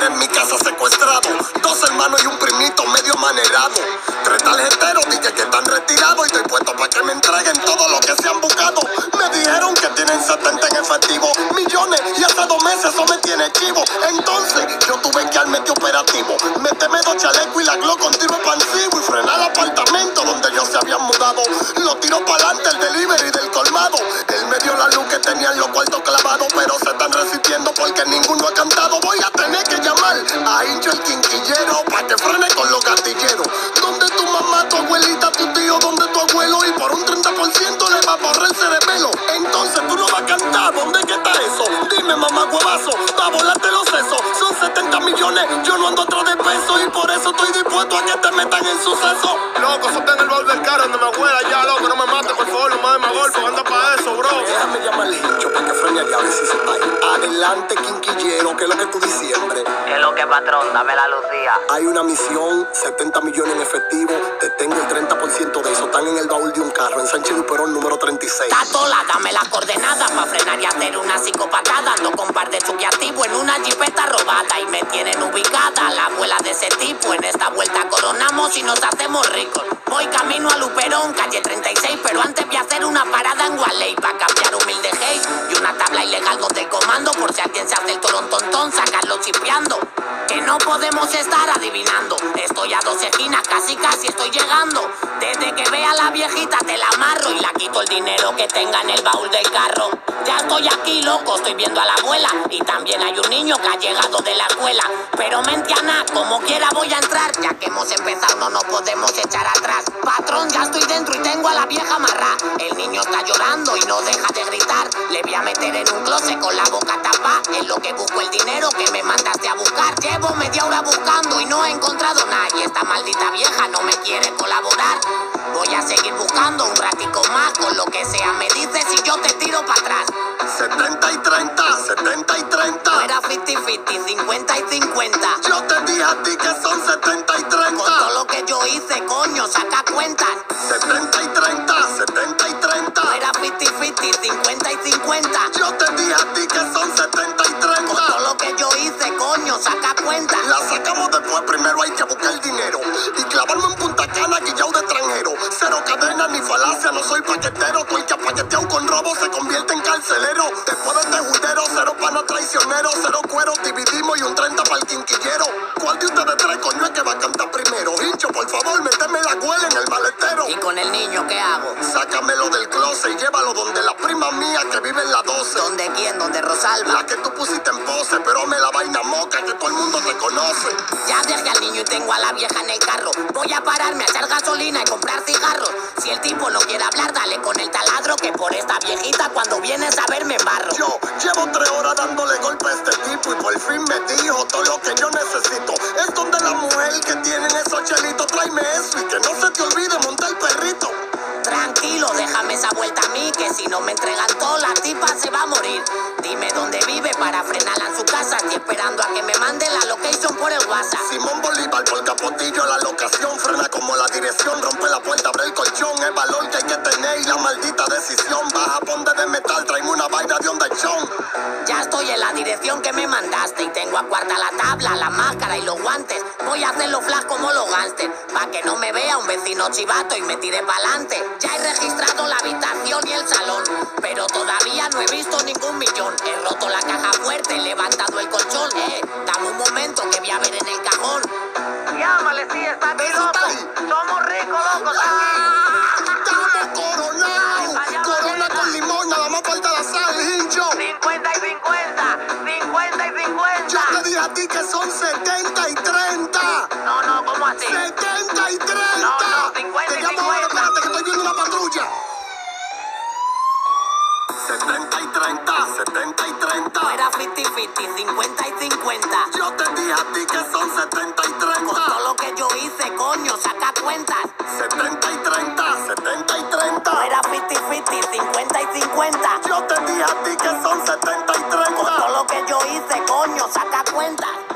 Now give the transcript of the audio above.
en mi casa secuestrado. 2 hermanos y un primito medio manerado. 3 tarjeteros dije que están retirados. Y estoy puesto para que me entreguen todo lo que se han buscado. Me dijeron que tienen 70 en efectivo, millones, y hasta 2 meses eso me tiene chivo. Entonces yo tuve que armar operativo, méteme 2 chalecos y la Glock con tiro expansivo y frenar el apartamento donde ellos se habían mudado. Lo tiró para adelante el delivery del colmado. Él me dio la luz que tenían los cuartos clavados, pero se están resistiendo porque ninguno ha cantado. Voy a tener que llamar a Hincho el quinquillero para que frene con los gatilleros. ¿Dónde tu mamá, tu abuelita, tu tío, dónde tu abuelo? Y por un 30% le va a borrar el cerebelo. Entonces tú no vas a cantar, ¿dónde que está eso? Dime, mamá huevazo, pa' volarte los sesos. Son 70 millones, yo no ando atrás de pesos. Y por eso estoy dispuesto a que te metan en suceso. Loco, eso está en el baúl del carro donde me abuela ya, loco, no me mates, por favor, no me des más golpes, anda para eso, bro. Déjame llamarle Hincho para que frene allá a ver si se está ahí. Adelante, quinquillero, que es lo que tú diciembre. ¿Qué es lo que, patrón? Dame la lucía. Hay una misión, 70 millones en efectivo. Te tengo el 30% de eso. Están en el baúl de un carro en Sánchez Luperón número 36. Tatola, dame la coordenada para frenar y hacer una psicopatada. Ando con par de chuki activo en una jipeta robada y me tienen ubicada. La abuela de ese tipo, en esta vuelta coronamos y nos hacemos ricos. Voy camino a Luperón, calle 36, pero antes voy a hacer una parada en Gualey para cambiar humilde hate y una tabla ilegal donde comando por si alguien se hace el toron, sacarlo chipeando. Que no podemos estar adivinando. Estoy a 2 esquinas, casi estoy llegando. Desde que vea a la viejita te la amarro y la quito el dinero que tenga en el baúl del carro. Ya estoy aquí, loco, estoy viendo a la abuela. Y también hay un niño que ha llegado de la escuela. Pero mentiana, como quiera voy a entrar. Ya que hemos empezado no nos podemos echar atrás. Patrón, ya estoy dentro y tengo a la vieja amarrada. El niño está llorando y no deja de gritar. Le voy a meter en un closet con la boca tapada. En lo que busco el dinero que me mandaste a buscar. Llevo media hora buscando y no he encontrado nada. Y esta maldita vieja no me quiere colaborar. Voy a seguir buscando un ratico más. Con lo que sea me dices si yo te tiro para atrás. 70 y 30, 70 y 30. No era 50-50, 50 y 50. Yo te dije a ti que son 70 y 30. Con todo lo que yo hice, coño, saca cuentas. 70 y 30, 70 y 30. No era 50-50, 50 y 50. Yo te dije a ti que son 70 y 30. Con todo lo que yo hice, coño, saca cuentas. La sacamos después, primero hay que buscar el dinero. Y clavarme en Punta Cana, guillao de extranjero. 0 cadena ni falacia, no soy paquetero. Todo el que ha paqueteado con robo se convierte en carcelero. Después de este juidero, 0 panas traicioneros, 0 cueros, dividimos y un 30 para el quinquillero. ¿Cuál de ustedes 3 coño es que va a cantar primero? Hincho, por favor, méteme la huela en el maletero. ¿Y con el niño qué hago? Sácamelo del closet y llévalo donde la prima mía que vive en la 12. ¿Dónde quién? ¿Dónde Rosalba? La que tú pusiste en pose, pero me la vaina moca que todo el mundo te conoce. Ya dejé al niño y tengo a la vieja en el carro. Voy a pararme a echar gasolina y comprar cigarros. Si el tipo no quiere hablar, dale con el taladro. Que por esta viejita cuando vienes a ver me embarro. Yo llevo 3 horas dándole golpe a este tipo y por fin me dijo todo lo que yo necesito. Es donde la mujer que tienen esos chelitos, tráeme eso y que no se te olvide montar el perrito. Tranquilo, déjame esa vuelta a mí, que si no me entregan todo, la tipa se va a morir. Dime dónde vive para frenarla en su casa. Estoy esperando a que me mande la location por el WhatsApp. Simón Bolívar por Capotillo, la locación. Frena como la dirección, rompe la puerta, abre el colchón. Es valor que hay que tener y la maldita decisión. Baja a ponte de metal, tráeme una vaina de ondachón. Ya estoy en la dirección que me mandaste y tengo a cuarta la tabla, la máscara y los guantes. Voy a hacerlo flash como los gánster, pa' que no me vea un vecino chivato y me tire pa'lante. Ya he registrado la habitación y el salón, pero todavía no he visto ningún millón. He roto la caja fuerte, he levantado el colchón. Dame un momento que voy a ver en el cajón. Llámale, sí, está aquí, ¿Eso está loco. ahí? Somos ricos, locos, ¡Estamos coronados! Corona con limón, nada más falta la sal, hincho. 50 y 50, 50 y 50. Yo te dije a ti que son 70 y 30. No, ¿cómo así? 70 y 30. No, 50 Te y llamo ahora, 50. espérate que estoy viendo una patrulla. 70 y 30, 70 y 30. No era 50-50, 50 y 50. Yo te dije a ti que son 70 y 30. Con todo lo que yo hice, coño, saca cuentas. 70 y 30, 70 y 30. No era 50-50, 50 y 50. Yo te dije a ti que son 70 y 30. Con todo lo que yo hice, coño, saca cuentas.